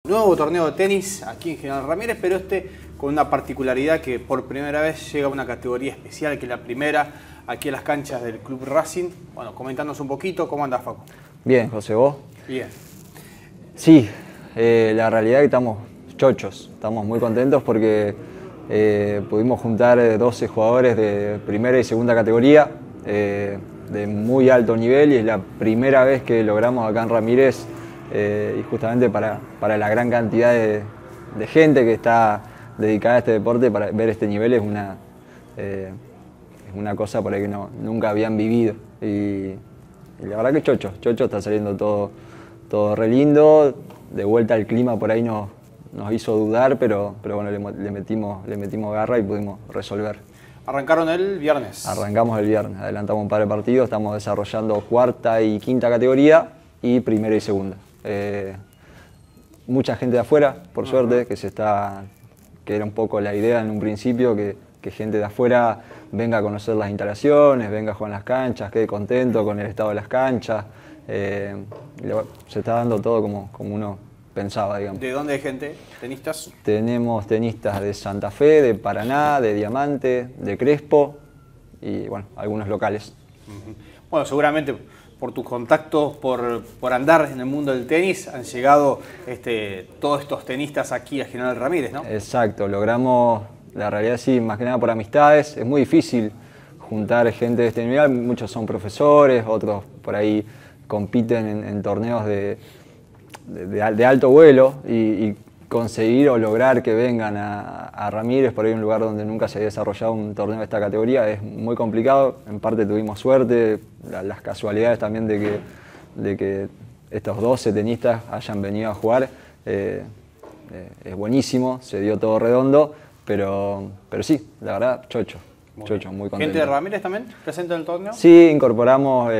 Nuevo torneo de tenis aquí en General Ramírez, pero con una particularidad que por primera vez llega a una categoría especial, que es la primera, aquí en las canchas del Club Racing. Bueno, comentándonos un poquito, ¿cómo anda, Facu? Bien, José, ¿vos? Bien. Sí, la realidad es que estamos chochos, estamos muy contentos porque pudimos juntar 12 jugadores de primera y segunda categoría, de muy alto nivel, y es la primera vez que logramos acá en Ramírez, y justamente para la gran cantidad de gente que está dedicada a este deporte, para ver este nivel es una cosa por ahí que nunca habían vivido. Y la verdad que chocho está saliendo todo re lindo. De vuelta al clima por ahí nos hizo dudar, pero bueno, le metimos garra y pudimos resolver. ¿Arrancaron el viernes? Arrancamos el viernes, adelantamos un par de partidos, estamos desarrollando cuarta y quinta categoría y primera y segunda. Mucha gente de afuera, por suerte, que era un poco la idea en un principio, que gente de afuera venga a conocer las instalaciones, venga a jugar en las canchas, quede contento con el estado de las canchas. Se está dando todo como uno pensaba, digamos. ¿De dónde hay gente? ¿Tenistas? Tenemos tenistas de Santa Fe, de Paraná, de Diamante, de Crespo y bueno, algunos locales. Bueno, seguramente por tus contactos, por andar en el mundo del tenis, han llegado todos estos tenistas aquí a General Ramírez, ¿no? Exacto, logramos, la realidad sí, más que nada por amistades. Es muy difícil juntar gente de este nivel, muchos son profesores, otros por ahí compiten en torneos de alto vuelo, y conseguir o lograr que vengan a Ramírez, por ahí un lugar donde nunca se había desarrollado un torneo de esta categoría, es muy complicado. En parte tuvimos suerte, las casualidades también de que estos 12 tenistas hayan venido a jugar, es buenísimo, se dio todo redondo, pero sí, la verdad, chocho, muy contento. ¿Gente de Ramírez también presente en el torneo? Sí, incorporamos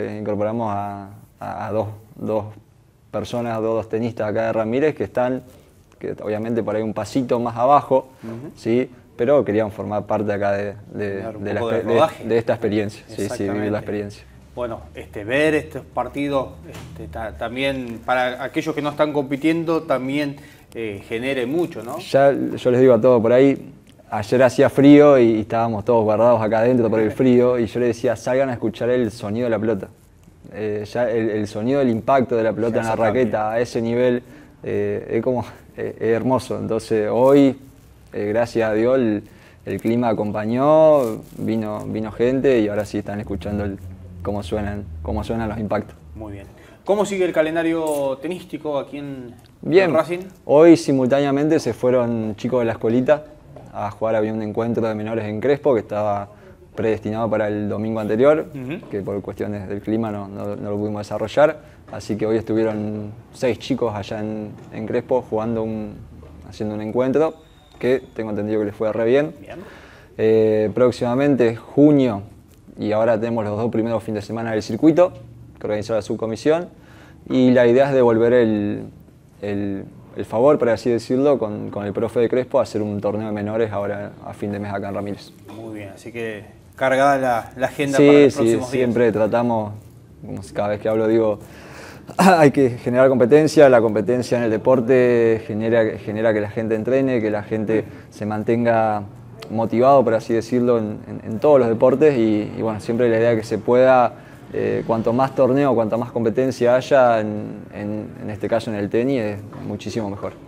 a dos personas, dos tenistas acá de Ramírez que están, que obviamente por ahí un pasito más abajo, ¿sí? Pero querían formar parte acá de esta experiencia, sí, vivir la experiencia. Bueno, ver estos partidos también para aquellos que no están compitiendo también genere mucho, ¿no? Ya yo les digo a todos por ahí, ayer hacía frío y estábamos todos guardados acá adentro por el frío, y yo les decía, salgan a escuchar el sonido de la pelota. Ya el sonido del impacto de la pelota en la raqueta a ese nivel es hermoso. Entonces hoy, gracias a Dios, el clima acompañó, vino gente, y ahora sí están escuchando cómo suenan los impactos. Muy bien. ¿Cómo sigue el calendario tenístico aquí en Racing? Hoy simultáneamente se fueron chicos de la escuelita a jugar. Había un encuentro de menores en Crespo que estaba predestinado para el domingo anterior, que por cuestiones del clima no lo pudimos desarrollar. Así que hoy estuvieron 6 chicos allá en Crespo haciendo un encuentro que tengo entendido que les fue re bien. Próximamente, junio, y ahora tenemos los 2 primeros fines de semana del circuito que organizó la subcomisión, y la idea es devolver el favor, por así decirlo, con el profe de Crespo, a hacer un torneo de menores ahora a fin de mes acá en Ramírez. Muy bien, así que cargada la agenda para los próximos días. Siempre tratamos, como cada vez que hablo digo, hay que generar competencia. La competencia en el deporte genera que la gente entrene, que la gente se mantenga motivado, por así decirlo, en todos los deportes, y bueno, siempre la idea es que se pueda, cuanto más torneo, cuanto más competencia haya, en este caso en el tenis, es muchísimo mejor.